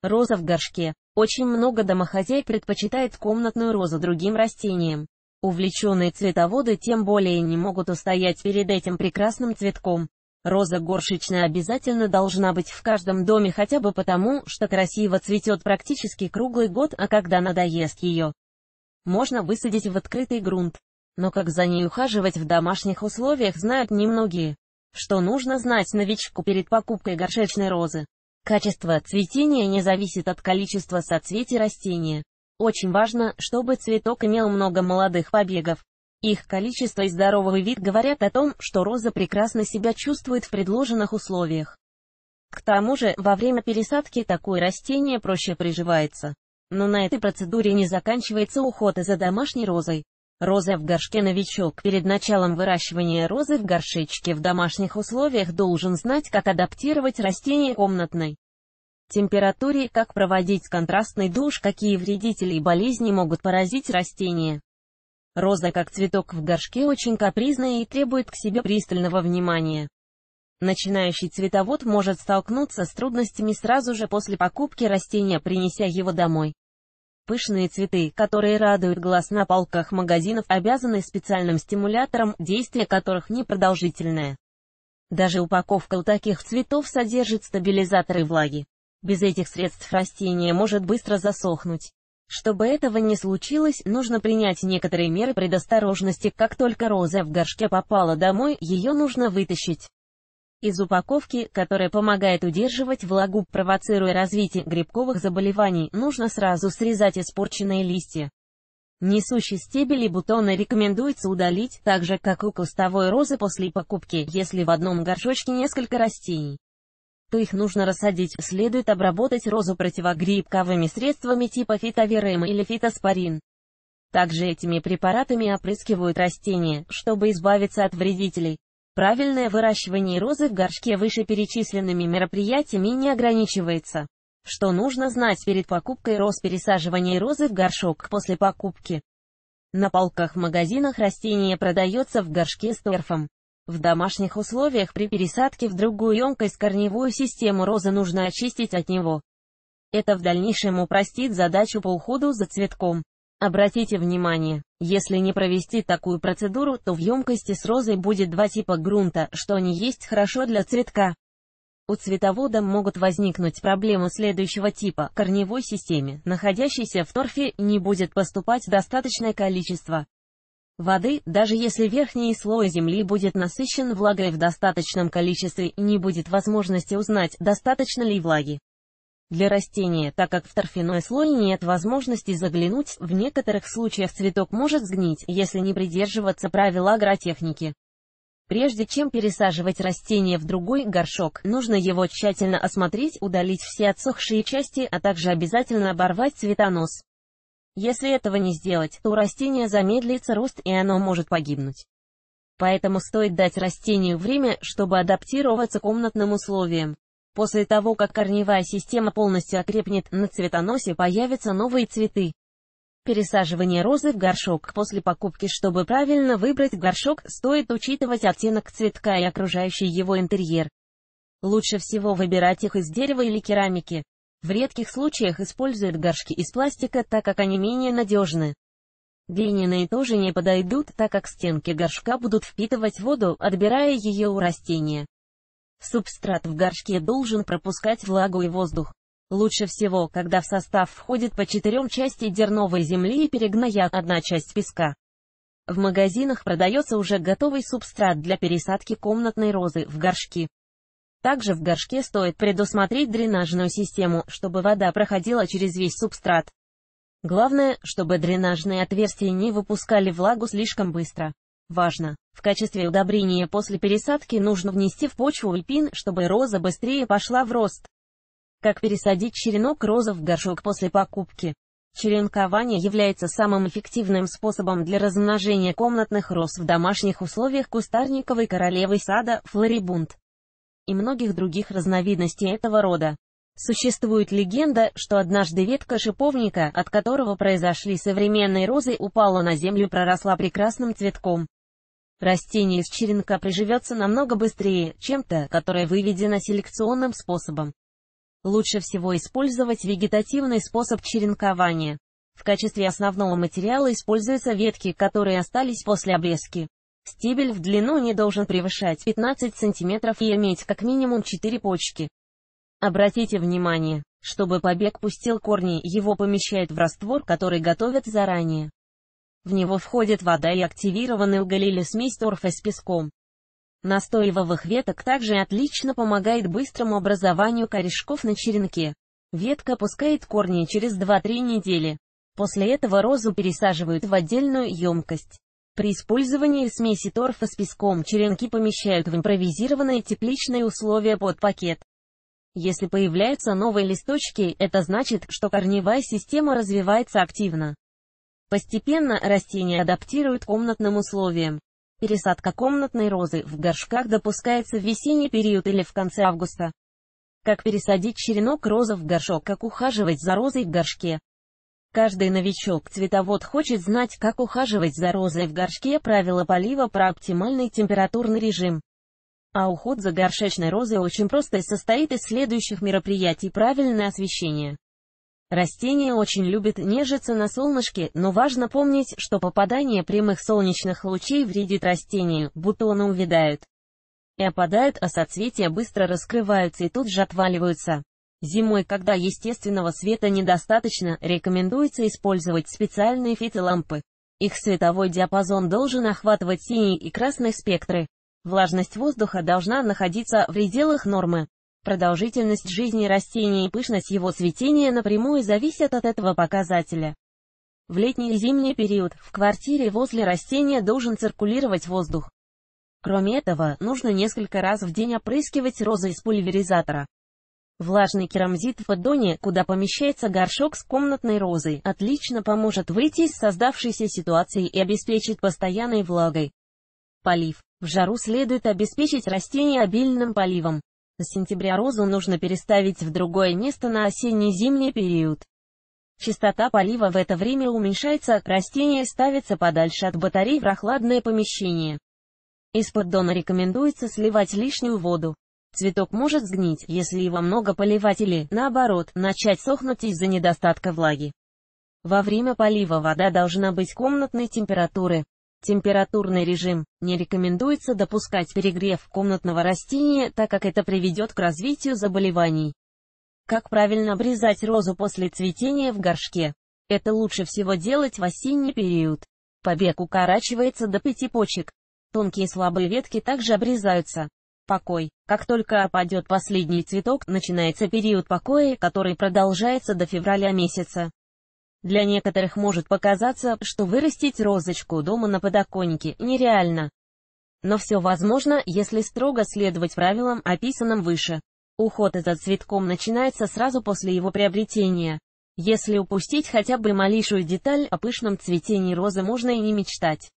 Роза в горшке. Очень много домохозяек предпочитает комнатную розу другим растениям. Увлеченные цветоводы тем более не могут устоять перед этим прекрасным цветком. Роза горшечная обязательно должна быть в каждом доме хотя бы потому, что красиво цветет практически круглый год, а когда надоест ее, можно высадить в открытый грунт. Но как за ней ухаживать в домашних условиях, знают немногие. Что нужно знать новичку перед покупкой горшечной розы? Качество цветения не зависит от количества соцветий растения. Очень важно, чтобы цветок имел много молодых побегов. Их количество и здоровый вид говорят о том, что роза прекрасно себя чувствует в предложенных условиях. К тому же, во время пересадки такое растение проще приживается. Но на этой процедуре не заканчивается уход за домашней розой. Роза в горшке. Новичок перед началом выращивания розы в горшечке в домашних условиях должен знать, как адаптировать растение к комнатной температуре, как проводить контрастный душ, какие вредители и болезни могут поразить растение. Роза как цветок в горшке очень капризная и требует к себе пристального внимания. Начинающий цветовод может столкнуться с трудностями сразу же после покупки растения, принеся его домой. Пышные цветы, которые радуют глаз на полках магазинов, обязаны специальным стимулятором, действие которых непродолжительное. Даже упаковка у таких цветов содержит стабилизаторы влаги. Без этих средств растение может быстро засохнуть. Чтобы этого не случилось, нужно принять некоторые меры предосторожности. Как только роза в горшке попала домой, ее нужно вытащить из упаковки, которая помогает удерживать влагу, провоцируя развитие грибковых заболеваний. Нужно сразу срезать испорченные листья. Несущий стебель и бутоны рекомендуется удалить, так же как у кустовой розы после покупки. Если в одном горшочке несколько растений, то их нужно рассадить. Следует обработать розу противогрибковыми средствами типа фитоверем или фитоспорин. Также этими препаратами опрыскивают растения, чтобы избавиться от вредителей. Правильное выращивание розы в горшке вышеперечисленными мероприятиями не ограничивается. Что нужно знать перед покупкой роз? Пересаживание розы в горшок после покупки. На полках в магазинах растение продается в горшке с торфом. В домашних условиях при пересадке в другую емкость корневую систему розы нужно очистить от него. Это в дальнейшем упростит задачу по уходу за цветком. Обратите внимание, если не провести такую процедуру, то в емкости с розой будет два типа грунта, что не есть хорошо для цветка. У цветовода могут возникнуть проблемы следующего типа: корневой системе, находящейся в торфе, не будет поступать достаточное количество воды, даже если верхний слой земли будет насыщен влагой в достаточном количестве, и не будет возможности узнать, достаточно ли влаги для растения, так как в торфяной слой нет возможности заглянуть. В некоторых случаях цветок может сгнить, если не придерживаться правил агротехники. Прежде чем пересаживать растение в другой горшок, нужно его тщательно осмотреть, удалить все отсохшие части, а также обязательно оборвать цветонос. Если этого не сделать, то у растения замедлится рост и оно может погибнуть. Поэтому стоит дать растению время, чтобы адаптироваться к комнатным условиям. После того, как корневая система полностью окрепнет, на цветоносе появятся новые цветы. Пересаживание розы в горшок после покупки. Чтобы правильно выбрать горшок, стоит учитывать оттенок цветка и окружающий его интерьер. Лучше всего выбирать их из дерева или керамики. В редких случаях используют горшки из пластика, так как они менее надежны. Глиняные тоже не подойдут, так как стенки горшка будут впитывать воду, отбирая ее у растения. Субстрат в горшке должен пропускать влагу и воздух. Лучше всего, когда в состав входит по 4 части дерновой земли и перегноя 1 часть песка. В магазинах продается уже готовый субстрат для пересадки комнатной розы в горшки. Также в горшке стоит предусмотреть дренажную систему, чтобы вода проходила через весь субстрат. Главное, чтобы дренажные отверстия не выпускали влагу слишком быстро. Важно, в качестве удобрения после пересадки нужно внести в почву липин, чтобы роза быстрее пошла в рост. Как пересадить черенок розы в горшок после покупки? Черенкование является самым эффективным способом для размножения комнатных роз в домашних условиях кустарниковой королевы сада, флорибунд и многих других разновидностей этого рода. Существует легенда, что однажды ветка шиповника, от которого произошли современные розы, упала на землю и проросла прекрасным цветком. Растение из черенка приживется намного быстрее, чем то, которое выведено селекционным способом. Лучше всего использовать вегетативный способ черенкования. В качестве основного материала используются ветки, которые остались после обрезки. Стебель в длину не должен превышать 15 см и иметь как минимум 4 почки. Обратите внимание, чтобы побег пустил корни, его помещают в раствор, который готовят заранее. В него входит вода и активированный уголь или смесь торфа с песком. Настой ивовых веток также отлично помогает быстрому образованию корешков на черенке. Ветка пускает корни через 2-3 недели. После этого розу пересаживают в отдельную емкость. При использовании смеси торфа с песком черенки помещают в импровизированные тепличные условия под пакет. Если появляются новые листочки, это значит, что корневая система развивается активно. Постепенно растения адаптируют к комнатным условиям. Пересадка комнатной розы в горшках допускается в весенний период или в конце августа. Как пересадить черенок розы в горшок, как ухаживать за розой в горшке. Каждый новичок-цветовод хочет знать, как ухаживать за розой в горшке, правила полива, про оптимальный температурный режим. А уход за горшечной розой очень просто и состоит из следующих мероприятий: правильное освещение. Растение очень любит нежиться на солнышке, но важно помнить, что попадание прямых солнечных лучей вредит растению, бутоны увядают и опадают, а соцветия быстро раскрываются и тут же отваливаются. Зимой, когда естественного света недостаточно, рекомендуется использовать специальные фитолампы. Их световой диапазон должен охватывать синий и красный спектры. Влажность воздуха должна находиться в пределах нормы. Продолжительность жизни растения и пышность его цветения напрямую зависят от этого показателя. В летний и зимний период в квартире возле растения должен циркулировать воздух. Кроме этого, нужно несколько раз в день опрыскивать розы из пульверизатора. Влажный керамзит в поддоне, куда помещается горшок с комнатной розой, отлично поможет выйти из создавшейся ситуации и обеспечит постоянной влагой. Полив. В жару следует обеспечить растение обильным поливом. С сентября розу нужно переставить в другое место на осенне-зимний период. Частота полива в это время уменьшается, растение ставится подальше от батарей в прохладное помещение. Из поддона рекомендуется сливать лишнюю воду. Цветок может сгнить, если его много поливать или, наоборот, начать сохнуть из-за недостатка влаги. Во время полива вода должна быть комнатной температуры. Температурный режим. Не рекомендуется допускать перегрев комнатного растения, так как это приведет к развитию заболеваний. Как правильно обрезать розу после цветения в горшке? Это лучше всего делать в осенний период. Побег укорачивается до 5 почек. Тонкие слабые ветки также обрезаются. Покой. Как только опадет последний цветок, начинается период покоя, который продолжается до февраля месяца. Для некоторых может показаться, что вырастить розочку дома на подоконнике нереально. Но все возможно, если строго следовать правилам, описанным выше. Уход за цветком начинается сразу после его приобретения. Если упустить хотя бы малейшую деталь, о пышном цветении розы можно и не мечтать.